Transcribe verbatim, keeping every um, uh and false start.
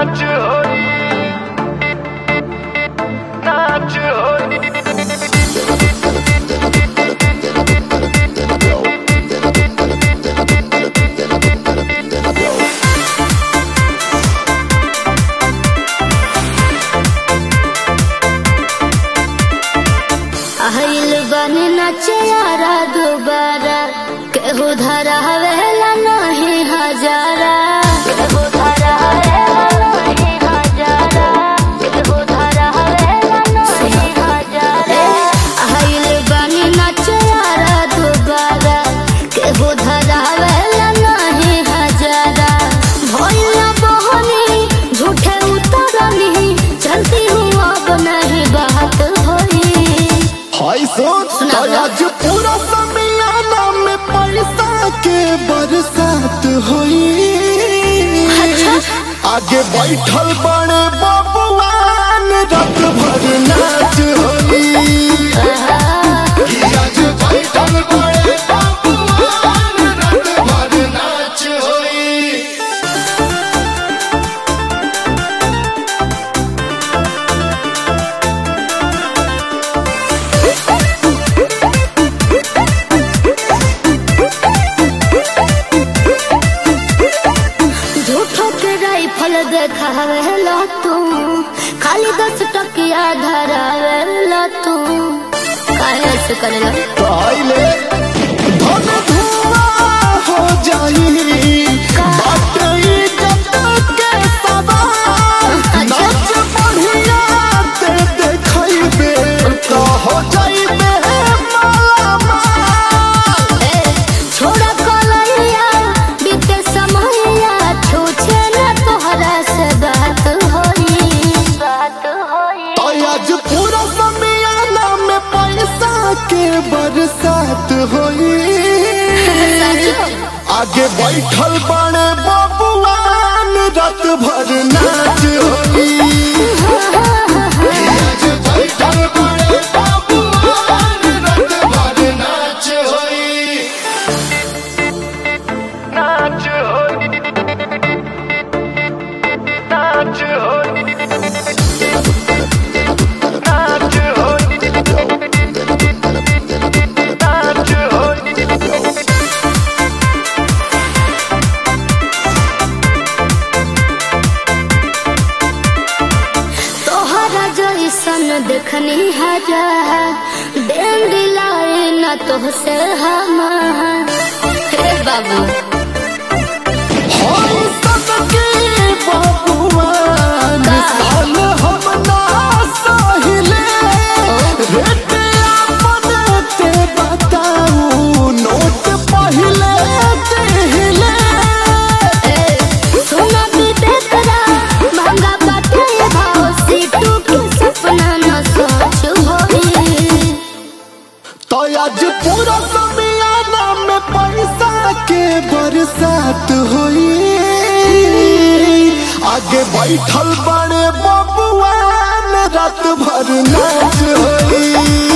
नाच होई नाच होई आइल बने नाचे यारा दोबारा केहू धरा वेला नहीं हजारा केहू धरा वेला नहीं हजारा केहू धरा वेला नहीं हजारा आइल बने नाचे यारा दोबारा केहू धरा वेला नहीं हजारा भइला बहनी झूठे उतरनी चलती हूँ अब नहीं बात हाय सोच आज पूरा समियाना में पैसा के बरसात होई। अच्छा? आगे बैठल बड़े बबुआन रात भर नाच होई। आज बैठल बड़े बबुआन रात भर नाच होई। राइफल देखावेला तू खाली दस टकिया धरावेला तू काहे ऐसे करेला पहले धन धुआं हो जाई बात इज्जत के सवाल नाच बढ़िया ते देखइबे तो हो जाइबे माला माल। छोड़ा कलैया बीते समैया छूछे न तोहरा से बात होई बात होई। तो आज पूरा समियाना में पैसा के बरसात होई। आगे बैठल बड़े बबुआन रात भर नाच होई। आज बैठल बड़े बबुआन रात भर नाच होई। नाच होई नाच होई नाच होई नाच होई तोहरा जैसन देखनी हजार देन दिलाए न तोहसे हम हे बाबू हाय सबके बबुआन साल हम ना सहिले। रेट आपन ते बताऊ नोट पहिले देहिले। सोना भी बेकरा महंगा बाटे भाव सीटू के सपना न सोच होई। तो आज पूरा समियाना में पैसा के बरसात होई। आगे बैठल बड़े बबुआन रात भर नाच होई।